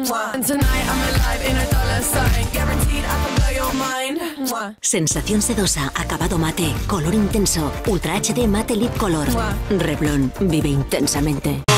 And tonight I'm alive in a dollar sign. Guaranteed I can blow your mind. Sensación sedosa, acabado mate, color intenso, Ultra HD Mate Lip Color. Revlon, vive intensamente.